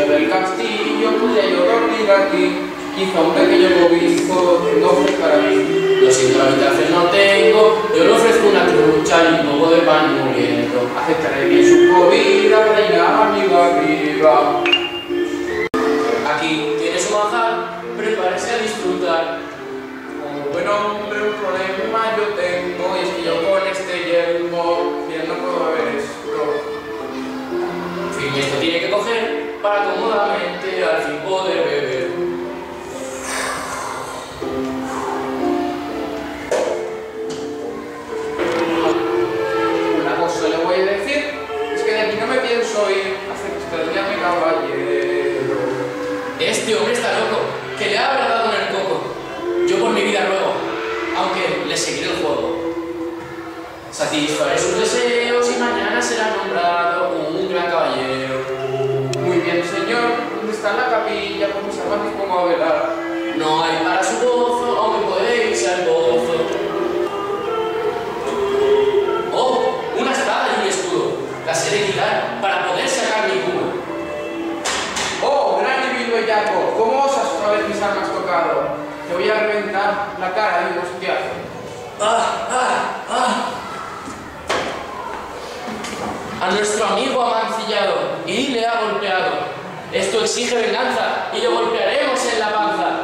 del castillo podría yo dormir aquí. Quizá un pequeño cobijo no fue para mí. Lo siento, la habitación no tengo. Yo le ofrezco una trucha y un poco de pan muriendo. Aceptaré bien su comida para ir a mi barriga. Aquí tiene su manjar, prepárese a disfrutar. Como buen hombre, un problema yo tengo, y es que yo con este yelmo bien no puedo ver esto. En fin, esto tiene que coger para cómodamente al fin poder beber. Una cosa le voy a decir, es que de aquí no me pienso ir hasta que usted llame caballero. Este hombre está loco, que le ha dado con el coco. Yo por mi vida ruego, aunque le seguiré el juego. Satisfaré sus deseos y mañana será nombrado un gran caballero. Muy bien, señor, ¿dónde está la capilla? Con mis armas y pongo a velar. No hay para su gozo, aunque puede irse al gozo. ¡Oh! Una espada y un escudo. Las he de quitar para poder sacar mi cubo. ¡Oh, gran y vil bellaco! ¿Cómo osas una vez mis armas tocado? Te voy a reventar la cara de un hostiazo. ¡Ah! ¡Ah! ¡Ah! A nuestro amigo ha mancillado y le ha golpeado. Esto exige venganza y lo golpearemos en la panza.